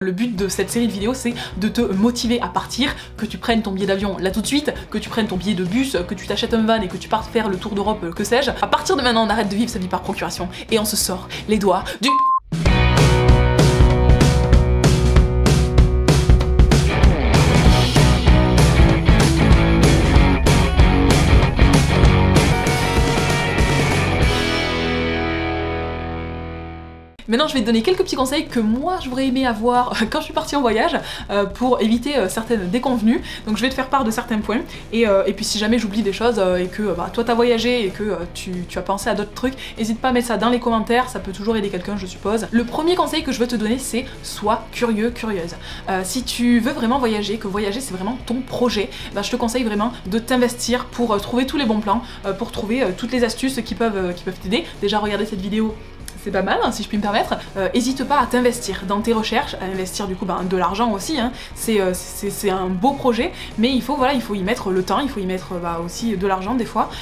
Le but de cette série de vidéos, c'est de te motiver à partir, que tu prennes ton billet d'avion là tout de suite, que tu prennes ton billet de bus, que tu t'achètes un van et que tu partes faire le tour d'Europe, que sais-je. À partir de maintenant, on arrête de vivre sa vie par procuration et on se sort les doigts du... Maintenant, je vais te donner quelques petits conseils que moi j'aurais aimé avoir quand je suis partie en voyage pour éviter certaines déconvenues. Donc je vais te faire part de certains points et puis si jamais j'oublie des choses et que toi t'as voyagé et que tu as pensé à d'autres trucs, n'hésite pas à mettre ça dans les commentaires, ça peut toujours aider quelqu'un je suppose. Le premier conseil que je veux te donner, c'est sois curieux, curieuse. Si tu veux vraiment voyager, que voyager c'est vraiment ton projet, je te conseille vraiment de t'investir pour trouver tous les bons plans, pour trouver toutes les astuces qui peuvent t'aider. Déjà regarder cette vidéo, c'est pas mal, hein, si je puis me permettre. Hésite pas à t'investir dans tes recherches, à investir du coup de l'argent aussi, hein. C'est un beau projet, mais il faut y mettre le temps, il faut y mettre aussi de l'argent des fois.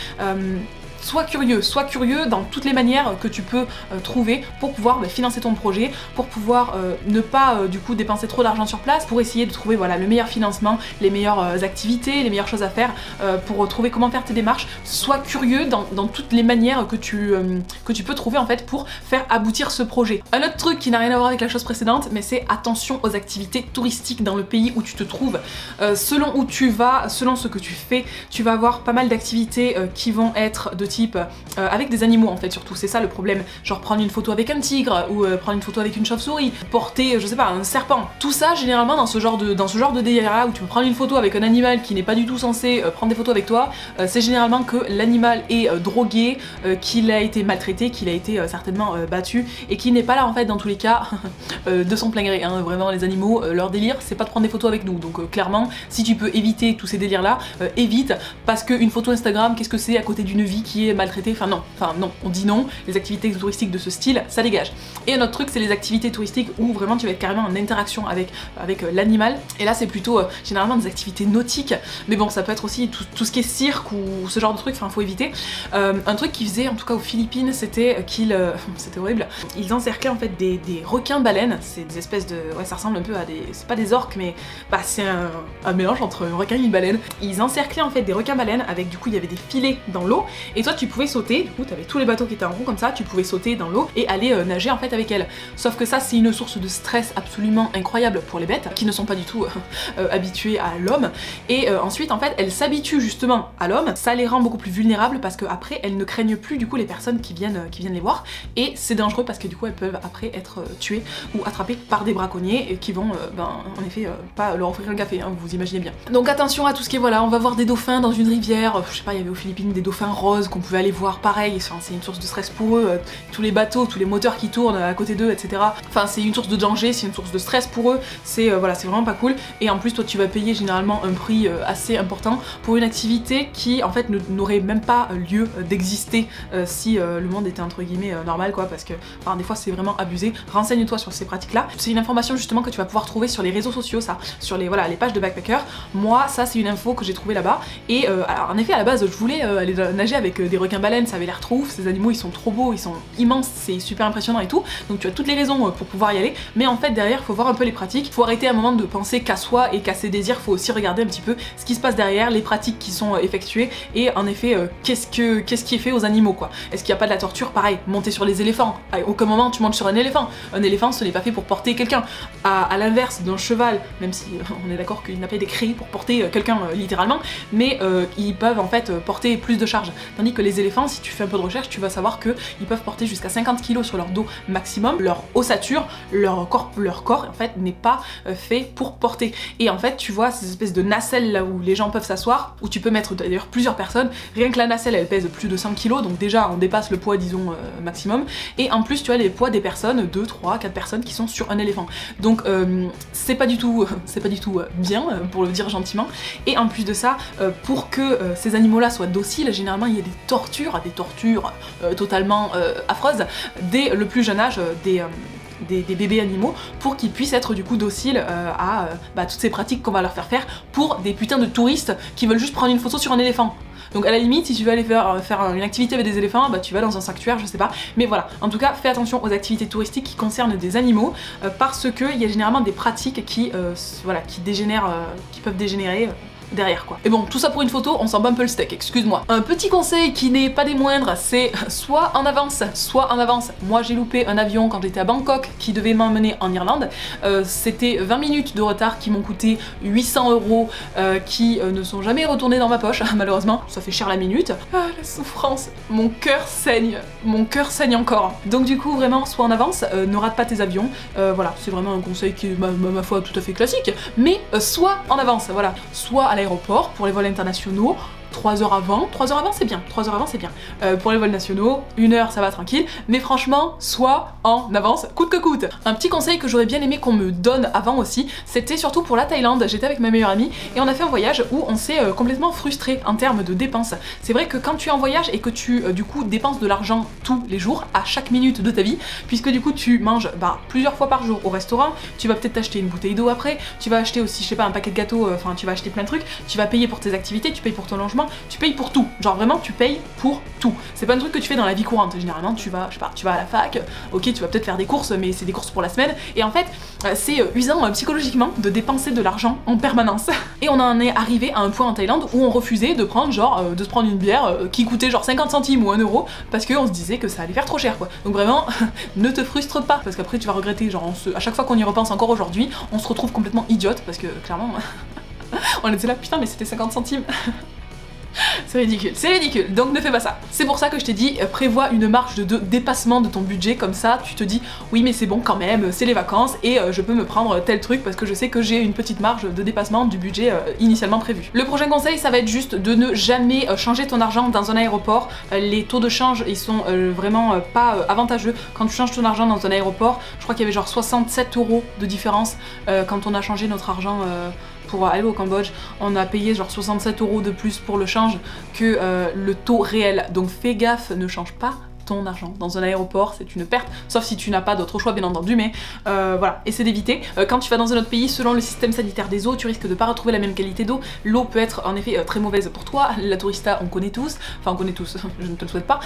Sois curieux dans toutes les manières que tu peux trouver pour pouvoir financer ton projet, pour pouvoir ne pas du coup dépenser trop d'argent sur place, pour essayer de trouver le meilleur financement, les meilleures activités, les meilleures choses à faire, pour trouver comment faire tes démarches. Sois curieux dans toutes les manières que tu peux trouver en fait pour faire aboutir ce projet. Un autre truc qui n'a rien à voir avec la chose précédente, mais c'est attention aux activités touristiques dans le pays où tu te trouves. Selon où tu vas, selon ce que tu fais, tu vas avoir pas mal d'activités qui vont être de type avec des animaux en fait surtout, c'est ça le problème, genre prendre une photo avec un tigre ou prendre une photo avec une chauve-souris, porter je sais pas un serpent, tout ça généralement dans ce genre de délire là où tu peux prendre une photo avec un animal qui n'est pas du tout censé prendre des photos avec toi, c'est généralement que l'animal est drogué, qu'il a été maltraité, qu'il a été certainement battu et qu'il n'est pas là en fait dans tous les cas de son plein gré, hein. Vraiment les animaux, leur délire c'est pas de prendre des photos avec nous, donc clairement si tu peux éviter tous ces délires là, évite, parce qu'une photo Instagram qu'est-ce que c'est à côté d'une vie qui est maltraité, enfin non, on dit non, les activités touristiques de ce style, ça dégage. Et un autre truc, c'est les activités touristiques où vraiment tu vas être carrément en interaction avec l'animal, et là c'est plutôt généralement des activités nautiques, mais bon ça peut être aussi tout ce qui est cirque ou ce genre de truc, faut éviter. Un truc qu'ils faisaient en tout cas aux Philippines, c'était qu'ils, c'était horrible, ils encerclaient en fait des requins-baleines, c'est des espèces de, ouais ça ressemble un peu à des, c'est pas des orques mais c'est un mélange entre un requin et une baleine. Ils encerclaient en fait des requins-baleines avec du coup il y avait des filets dans l'eau, et toi tu pouvais sauter, du coup t'avais tous les bateaux qui étaient en rond comme ça, tu pouvais sauter dans l'eau et aller nager en fait avec elles. Sauf que ça c'est une source de stress absolument incroyable pour les bêtes qui ne sont pas du tout habituées à l'homme, et ensuite en fait elles s'habituent justement à l'homme, ça les rend beaucoup plus vulnérables parce que après elles ne craignent plus du coup les personnes qui viennent les voir, et c'est dangereux parce que du coup elles peuvent après être tuées ou attrapées par des braconniers et qui vont en effet pas leur offrir un café, hein, vous imaginez bien. Donc attention à tout ce qui est on va voir des dauphins dans une rivière, je sais pas, il y avait aux Philippines des dauphins roses qu'on pouvait aller voir, pareil, c'est une source de stress pour eux, tous les bateaux, tous les moteurs qui tournent à côté d'eux, etc. Enfin c'est une source de danger, c'est une source de stress pour eux, c'est c'est vraiment pas cool, et en plus toi tu vas payer généralement un prix assez important pour une activité qui en fait n'aurait même pas lieu d'exister si le monde était entre guillemets normal quoi, parce que des fois c'est vraiment abusé. Renseigne-toi sur ces pratiques là, c'est une information justement que tu vas pouvoir trouver sur les réseaux sociaux, ça, sur les pages de backpackers. Moi ça c'est une info que j'ai trouvée là-bas, et alors en effet à la base je voulais aller nager avec des requins-baleines, ça avait l'air trop ouf, ces animaux ils sont trop beaux, ils sont immenses, c'est super impressionnant et tout, donc tu as toutes les raisons pour pouvoir y aller, mais en fait derrière faut voir un peu les pratiques, faut arrêter un moment de penser qu'à soi et qu'à ses désirs, faut aussi regarder un petit peu ce qui se passe derrière, les pratiques qui sont effectuées, et en effet qu'est-ce qui est fait aux animaux quoi. Est-ce qu'il n'y a pas de la torture? Pareil, monter sur les éléphants, à aucun moment tu montes sur un éléphant ce n'est pas fait pour porter quelqu'un, à l'inverse d'un cheval, même si on est d'accord qu'il n'a pas été créé pour porter quelqu'un littéralement, mais ils peuvent en fait porter plus de charge, tandis que les éléphants, si tu fais un peu de recherche, tu vas savoir qu'ils peuvent porter jusqu'à 50 kg sur leur dos maximum, leur ossature, leur corps en fait n'est pas fait pour porter, et en fait tu vois ces espèces de nacelles là où les gens peuvent s'asseoir, où tu peux mettre d'ailleurs plusieurs personnes, rien que la nacelle elle pèse plus de 100 kg, donc déjà on dépasse le poids disons maximum, et en plus tu as les poids des personnes, 2, 3, 4 personnes qui sont sur un éléphant, donc c'est pas du tout bien pour le dire gentiment, et en plus de ça pour que ces animaux là soient dociles, généralement il y a des tortures totalement affreuses dès le plus jeune âge des bébés animaux, pour qu'ils puissent être du coup dociles à toutes ces pratiques qu'on va leur faire pour des putains de touristes qui veulent juste prendre une photo sur un éléphant. Donc à la limite, si tu veux aller faire une activité avec des éléphants, bah tu vas dans un sanctuaire, je sais pas. Mais voilà, en tout cas, fais attention aux activités touristiques qui concernent des animaux parce qu'il y a généralement des pratiques qui dégénèrent, qui peuvent dégénérer derrière quoi. Et bon, tout ça pour une photo, on s'en bat un peu le steak, excuse-moi. Un petit conseil qui n'est pas des moindres, c'est soit en avance, soit en avance. Moi j'ai loupé un avion quand j'étais à Bangkok qui devait m'emmener en Irlande. C'était 20 minutes de retard qui m'ont coûté 800 € qui ne sont jamais retournés dans ma poche, malheureusement. Ça fait cher la minute. Ah, la souffrance. Mon cœur saigne encore. Donc du coup, vraiment, soit en avance, ne rate pas tes avions. Voilà, c'est vraiment un conseil qui est, ma foi, tout à fait classique. Mais soit en avance, voilà. Soit à l'aéroport pour les vols internationaux, 3 heures avant. 3 heures avant c'est bien, 3 heures avant c'est bien. Pour les vols nationaux, 1 heure ça va tranquille, mais franchement, soit en avance, coûte que coûte. Un petit conseil que j'aurais bien aimé qu'on me donne avant aussi, c'était surtout pour la Thaïlande. J'étais avec ma meilleure amie et on a fait un voyage où on s'est complètement frustré en termes de dépenses. C'est vrai que quand tu es en voyage et que tu du coup dépenses de l'argent tous les jours, à chaque minute de ta vie, puisque du coup tu manges plusieurs fois par jour au restaurant, tu vas peut-être t'acheter une bouteille d'eau après, tu vas acheter aussi, je sais pas, un paquet de gâteaux, enfin tu vas acheter plein de trucs, tu vas payer pour tes activités, tu payes pour ton logement, tu payes pour tout, genre vraiment tu payes pour tout. C'est pas un truc que tu fais dans la vie courante, généralement tu vas, je sais pas, tu vas à la fac, ok tu vas peut-être faire des courses mais c'est des courses pour la semaine et en fait c'est usant psychologiquement de dépenser de l'argent en permanence. Et on en est arrivé à un point en Thaïlande où on refusait de prendre genre, de se prendre une bière qui coûtait genre 50 centimes ou 1 € parce qu'on se disait que ça allait faire trop cher quoi. Donc vraiment, ne te frustre pas parce qu'après tu vas regretter, genre à chaque fois qu'on y repense encore aujourd'hui, on se retrouve complètement idiote parce que clairement on était là putain mais c'était 50 centimes. C'est ridicule, donc ne fais pas ça. C'est pour ça que je t'ai dit, prévois une marge de dépassement de ton budget, comme ça tu te dis, oui mais c'est bon quand même, c'est les vacances et je peux me prendre tel truc parce que je sais que j'ai une petite marge de dépassement du budget initialement prévu. Le prochain conseil, ça va être juste de ne jamais changer ton argent dans un aéroport. Les taux de change, ils sont vraiment pas avantageux. Quand tu changes ton argent dans un aéroport, je crois qu'il y avait genre 67 € de différence quand on a changé notre argent pour aller au Cambodge, on a payé genre 67 € de plus pour le change que le taux réel. Donc fais gaffe, ne change pas ton argent dans un aéroport, c'est une perte, sauf si tu n'as pas d'autre choix bien entendu, mais voilà, essaie d'éviter. Quand tu vas dans un autre pays, selon le système sanitaire des eaux, tu risques de pas retrouver la même qualité d'eau. L'eau peut être en effet très mauvaise pour toi, la tourista on connaît tous, enfin on connaît tous, je ne te le souhaite pas,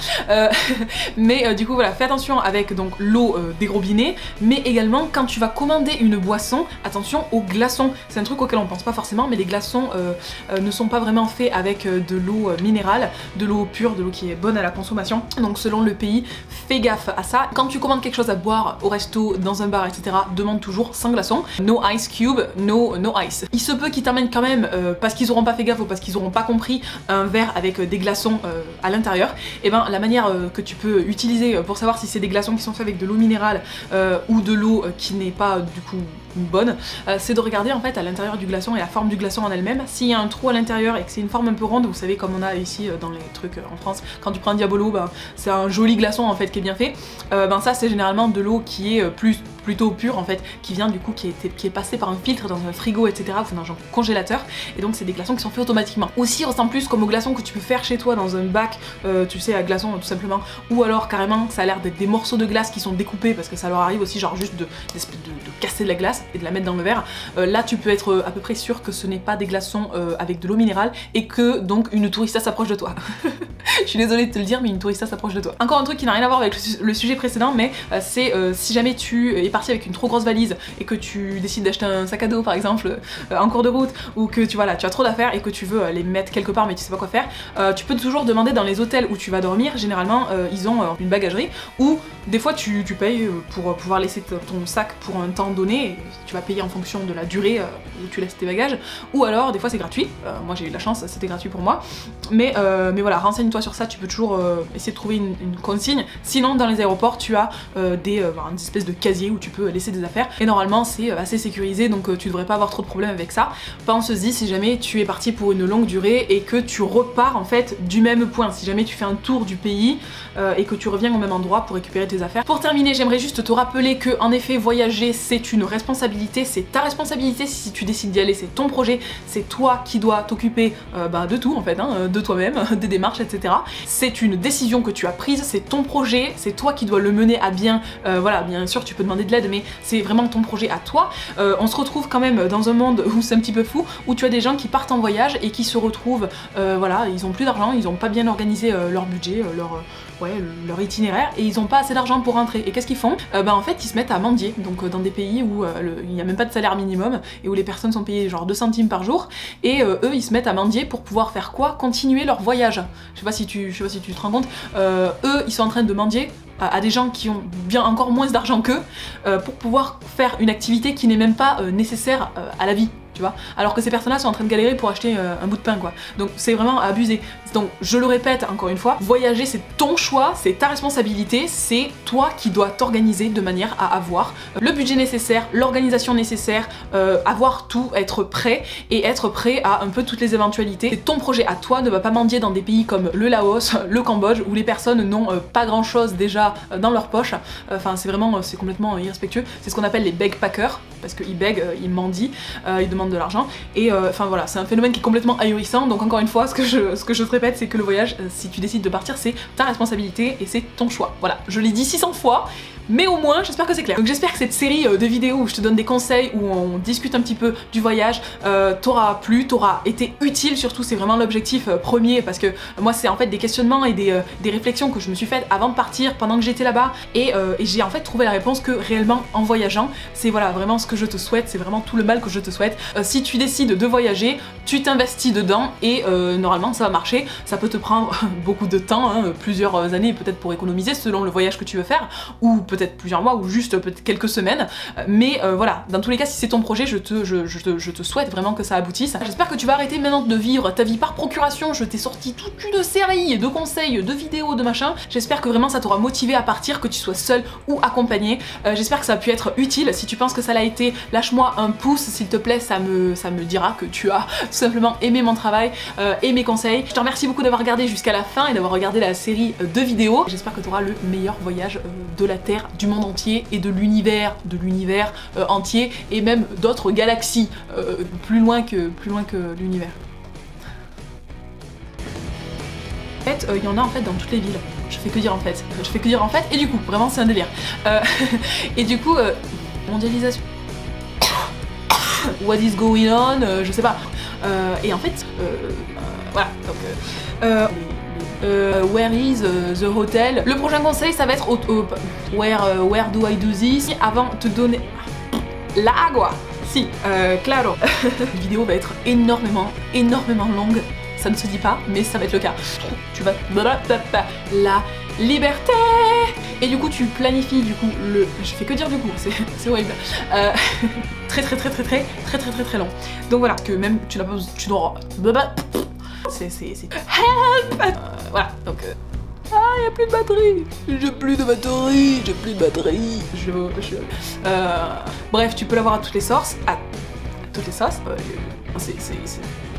mais du coup voilà, fais attention avec donc l'eau des robinets, mais également quand tu vas commander une boisson, attention aux glaçons. C'est un truc auquel on pense pas forcément, mais les glaçons ne sont pas vraiment faits avec de l'eau minérale, de l'eau pure, de l'eau qui est bonne à la consommation, donc selon le pays, fais gaffe à ça. Quand tu commandes quelque chose à boire au resto, dans un bar, etc., demande toujours sans glaçons. No ice cube, no ice. Il se peut qu'ils t'amènent quand même, parce qu'ils auront pas fait gaffe ou parce qu'ils auront pas compris, un verre avec des glaçons à l'intérieur. Et ben la manière que tu peux utiliser pour savoir si c'est des glaçons qui sont faits avec de l'eau minérale ou de l'eau qui n'est pas du coup bonne, c'est de regarder en fait à l'intérieur du glaçon et la forme du glaçon en elle-même. S'il y a un trou à l'intérieur et que c'est une forme un peu ronde, vous savez comme on a ici dans les trucs en France, quand tu prends un Diabolo, ben, c'est un joli glaçon en fait qui est bien fait, ben ça c'est généralement de l'eau qui est plutôt pure en fait, qui vient du coup, qui est passée par un filtre dans un frigo etc, ou dans un congélateur, et donc c'est des glaçons qui sont faits automatiquement. Aussi ressemble plus comme aux glaçons que tu peux faire chez toi dans un bac, tu sais à glaçons tout simplement, ou alors carrément ça a l'air d'être des morceaux de glace qui sont découpés parce que ça leur arrive aussi genre juste de casser de la glace et de la mettre dans le verre. Là tu peux être à peu près sûr que ce n'est pas des glaçons avec de l'eau minérale et que donc une tourista s'approche de toi. Je suis désolée de te le dire mais une tourista s'approche de toi. Encore un truc qui n'a rien à voir avec le sujet précédent, mais c'est si jamais tu es parti avec une trop grosse valise et que tu décides d'acheter un sac à dos par exemple en cours de route, ou que tu as trop d'affaires et que tu veux les mettre quelque part mais tu sais pas quoi faire, tu peux toujours demander dans les hôtels où tu vas dormir. Généralement ils ont une bagagerie ou des fois tu payes pour pouvoir laisser ton sac pour un temps donné, et tu vas payer en fonction de la durée où tu laisses tes bagages, ou alors des fois c'est gratuit. Moi j'ai eu de la chance, c'était gratuit pour moi, mais voilà, renseigne-toi sur ça, tu peux toujours essayer de trouver une consigne. Sinon dans les aéroports tu as des espèces de casiers où tu peux laisser des affaires et normalement c'est assez sécurisé, donc tu devrais pas avoir trop de problèmes avec ça. Pense-y si jamais tu es parti pour une longue durée et que tu repars en fait du même point, si jamais tu fais un tour du pays et que tu reviens au même endroit pour récupérer tes affaires. Pour terminer, j'aimerais juste te rappeler que en effet voyager c'est une responsabilité, c'est ta responsabilité si tu décides d'y aller, c'est ton projet, c'est toi qui dois t'occuper de tout en fait, hein, de toi-même, des démarches etc. C'est une décision que tu as prise, c'est ton projet, c'est toi qui dois le mener à bien. Voilà, bien sûr tu peux demander de l'aide, mais c'est vraiment ton projet à toi. On se retrouve quand même dans un monde où c'est un petit peu fou, où tu as des gens qui partent en voyage et qui se retrouvent, voilà, ils ont plus d'argent, ils ont pas bien organisé leur budget, leur itinéraire, et ils ont pas assez d'argent pour rentrer. Et qu'est-ce qu'ils font? En fait ils se mettent à mendier, donc dans des pays où il n'y a même pas de salaire minimum et où les personnes sont payées genre 2 centimes par jour, et eux ils se mettent à mendier pour pouvoir faire quoi? Continuer leur voyage. Je sais pas si tu te rends compte, eux ils sont en train de mendier à des gens qui ont bien encore moins d'argent qu'eux pour pouvoir faire une activité qui n'est même pas nécessaire à la vie. Tu vois, alors que ces personnes-là sont en train de galérer pour acheter un bout de pain, quoi. Donc c'est vraiment abusé. Donc je le répète encore une fois, voyager c'est ton choix, c'est ta responsabilité, c'est toi qui dois t'organiser de manière à avoir le budget nécessaire, l'organisation nécessaire, avoir tout, être prêt et être prêt à un peu toutes les éventualités. C'est ton projet à toi, ne va pas mendier dans des pays comme le Laos, le Cambodge, où les personnes n'ont pas grand-chose déjà dans leur poche. Enfin c'est vraiment, c'est complètement irrespectueux. C'est ce qu'on appelle les bagpackers, parce qu'ils bèguent, ils mendient, ils demandent de l'argent, et enfin voilà, c'est un phénomène qui est complètement ahurissant. Donc encore une fois, ce que je te répète, c'est que le voyage, si tu décides de partir, c'est ta responsabilité et c'est ton choix. Voilà, je l'ai dit 600 fois, mais au moins j'espère que c'est clair. Donc j'espère que cette série de vidéos où je te donne des conseils, où on discute un petit peu du voyage, t'aura plu, t'aura été utile. Surtout c'est vraiment l'objectif premier, parce que moi c'est en fait des questionnements et des réflexions que je me suis faites avant de partir, pendant que j'étais là-bas, et j'ai en fait trouvé la réponse que réellement en voyageant, c'est voilà vraiment ce que je te souhaite, c'est vraiment tout le mal que je te souhaite. Si tu décides de voyager, tu t'investis dedans et normalement ça va marcher. Ça peut te prendre beaucoup de temps, hein, plusieurs années peut-être pour économiser selon le voyage que tu veux faire, ou peut-être plusieurs mois, ou juste peut-être quelques semaines, mais voilà, dans tous les cas si c'est ton projet, je te souhaite vraiment que ça aboutisse. J'espère que tu vas arrêter maintenant de vivre ta vie par procuration. Je t'ai sorti toute une série de conseils, de vidéos, de machin. J'espère que vraiment ça t'aura motivé à partir, que tu sois seul ou accompagné. J'espère que ça a pu être utile. Si tu penses que ça l'a été, lâche-moi un pouce s'il te plaît, ça me dira que tu as tout simplement aimé mon travail et mes conseils. Je te remercie beaucoup d'avoir regardé jusqu'à la fin et d'avoir regardé la série de vidéos. J'espère que tu auras le meilleur voyage de la Terre, du monde entier et de l'univers entier, et même d'autres galaxies plus loin que l'univers. En fait, il y en a en fait dans toutes les villes. Je fais que dire en fait. Je fais que dire en fait, et du coup, vraiment c'est un délire. Et du coup, mondialisation. What is going on, je sais pas. Et en fait, voilà, donc where is the hotel? Le prochain conseil ça va être where do I do this? Avant de te donner la agua. Si, claro. La vidéo va être énormément longue. Ça ne se dit pas, mais ça va être le cas. Tu vas... La liberté. Et du coup tu planifies du coup le... Je fais que dire du coup, c'est horrible. Très long. Donc voilà, que même tu n'as pas besoin... Tu dois... C'est... Help. Voilà, donc... Ah, y a plus de batterie. J'ai plus de batterie. Bref, tu peux l'avoir à toutes les sauces. À toutes les sauces.